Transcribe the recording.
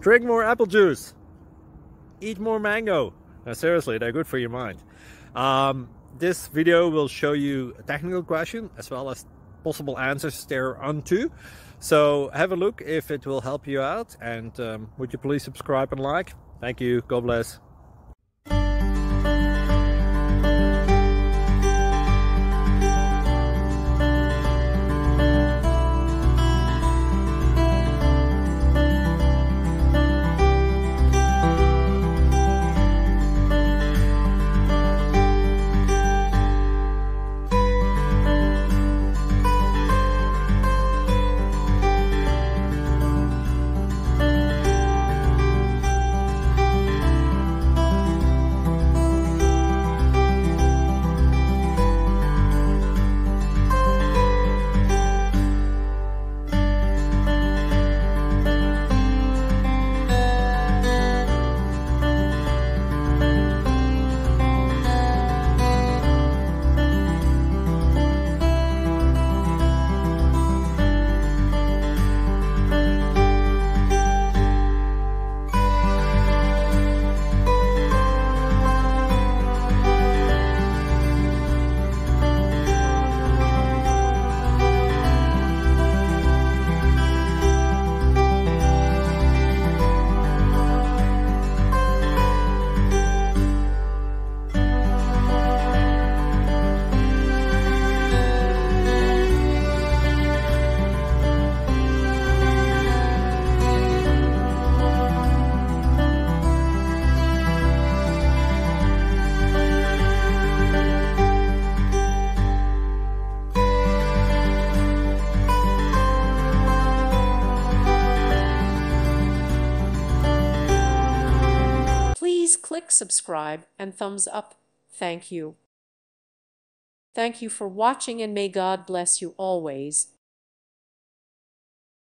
Drink more apple juice. Eat more mango. No, seriously, they're good for your mind. This video will show you a technical question as well as possible answers thereunto. So have a look if it will help you out, and would you please subscribe and like? Thank you. God bless. Please click subscribe and thumbs up. Thank you. Thank you for watching, and may God bless you always.